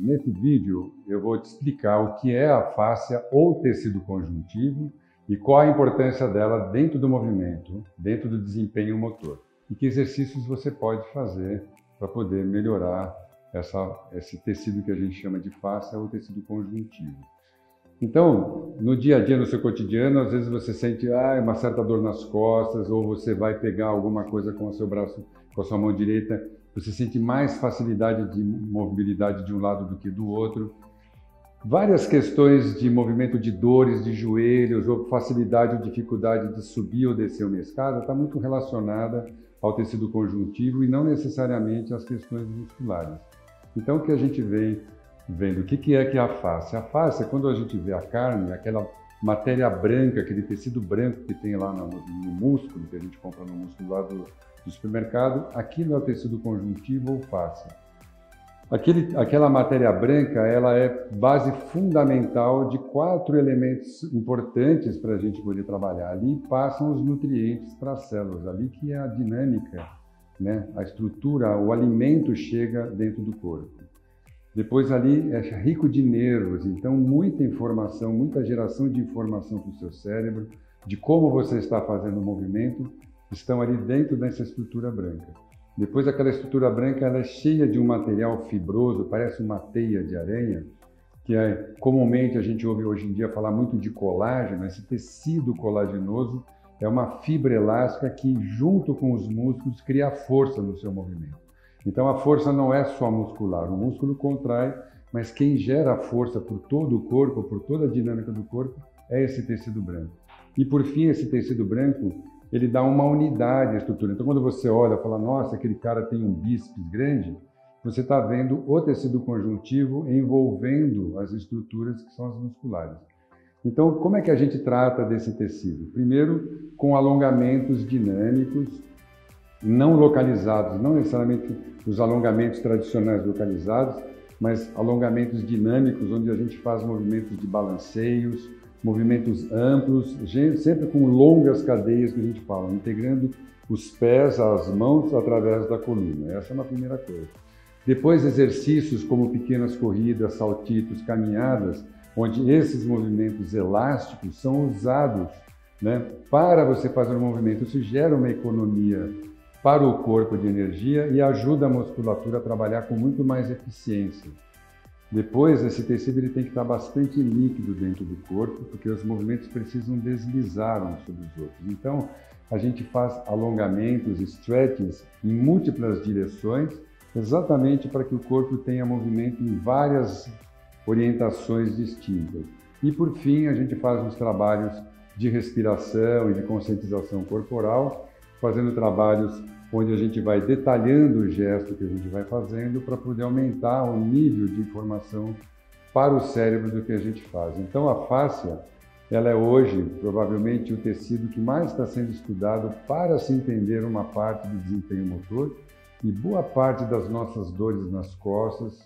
Nesse vídeo eu vou te explicar o que é a fáscia ou tecido conjuntivo e qual a importância dela dentro do movimento, dentro do desempenho motor. E que exercícios você pode fazer para poder melhorar esse tecido que a gente chama de fáscia ou tecido conjuntivo. Então, no dia a dia, no seu cotidiano, às vezes você sente uma certa dor nas costas, ou você vai pegar alguma coisa com o seu braço, com a sua mão direita, você sente mais facilidade de mobilidade de um lado do que do outro. Várias questões de movimento de dores de joelhos, ou facilidade ou dificuldade de subir ou descer uma escada, está muito relacionada ao tecido conjuntivo e não necessariamente às questões musculares. Então, o que a gente vem vendo, o que é a fáscia? A fáscia, quando a gente vê a carne, aquela matéria branca, aquele tecido branco que tem lá no músculo, que a gente compra no músculo lá do supermercado, aquilo é o tecido conjuntivo ou fáscia. Aquela matéria branca, ela é base fundamental de 4 elementos importantes para a gente poder trabalhar. Ali passam os nutrientes para as células, ali que é a dinâmica, né? A estrutura, o alimento chega dentro do corpo. Depois ali é rico de nervos, então muita informação, muita geração de informação para o seu cérebro, de como você está fazendo o movimento, estão ali dentro dessa estrutura branca. Depois aquela estrutura branca ela é cheia de um material fibroso, parece uma teia de aranha, que comumente a gente ouve hoje em dia falar muito de colágeno. Esse tecido colagenoso é uma fibra elástica que junto com os músculos cria força no seu movimento. Então a força não é só muscular, o músculo contrai, mas quem gera a força por todo o corpo, por toda a dinâmica do corpo, é esse tecido branco. E por fim, esse tecido branco, ele dá uma unidade à estrutura. Então quando você olha e fala, nossa, aquele cara tem um bíceps grande, você está vendo o tecido conjuntivo envolvendo as estruturas que são as musculares. Então como é que a gente trata desse tecido? Primeiro, com alongamentos dinâmicos, não localizados, não necessariamente os alongamentos tradicionais localizados, mas alongamentos dinâmicos, onde a gente faz movimentos de balanceios, movimentos amplos, sempre com longas cadeias que a gente fala, integrando os pés, as mãos através da coluna. Essa é uma primeira coisa. Depois exercícios como pequenas corridas, saltitos, caminhadas, onde esses movimentos elásticos são usados, né, para você fazer um movimento. Isso gera uma economia para o corpo de energia e ajuda a musculatura a trabalhar com muito mais eficiência. Depois, esse tecido ele tem que estar bastante líquido dentro do corpo, porque os movimentos precisam deslizar uns sobre os outros. Então, a gente faz alongamentos, stretches, em múltiplas direções, exatamente para que o corpo tenha movimento em várias orientações distintas. E, por fim, a gente faz uns trabalhos de respiração e de conscientização corporal, fazendo trabalhos onde a gente vai detalhando o gesto que a gente vai fazendo para poder aumentar o nível de informação para o cérebro do que a gente faz. Então a fáscia, ela é hoje provavelmente o tecido que mais está sendo estudado para se entender uma parte do desempenho motor e boa parte das nossas dores nas costas,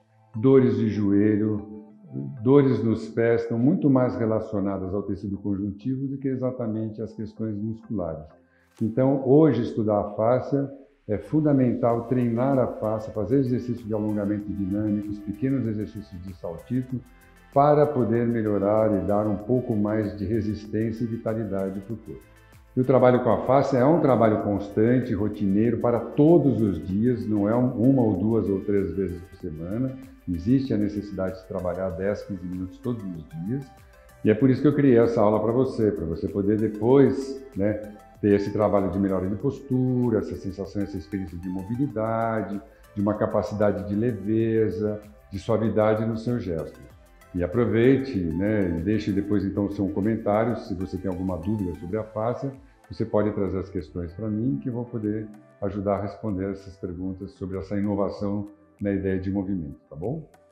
dores de joelho, dores nos pés estão muito mais relacionadas ao tecido conjuntivo do que exatamente às questões musculares. Então, hoje, estudar a fáscia é fundamental, treinar a fáscia, fazer exercícios de alongamento dinâmicos, pequenos exercícios de saltito, para poder melhorar e dar um pouco mais de resistência e vitalidade para o corpo. E o trabalho com a fáscia é um trabalho constante, rotineiro, para todos os dias, não é uma ou 2 ou 3 vezes por semana. Existe a necessidade de trabalhar 10, 15 minutos todos os dias. E é por isso que eu criei essa aula para você poder depois, né, ter esse trabalho de melhora de postura, essa sensação, essa experiência de mobilidade, de uma capacidade de leveza, de suavidade nos seus gestos. E aproveite, né, deixe depois então o seu comentário, se você tem alguma dúvida sobre a fáscia, você pode trazer as questões para mim, que eu vou poder ajudar a responder essas perguntas sobre essa inovação na ideia de movimento, tá bom?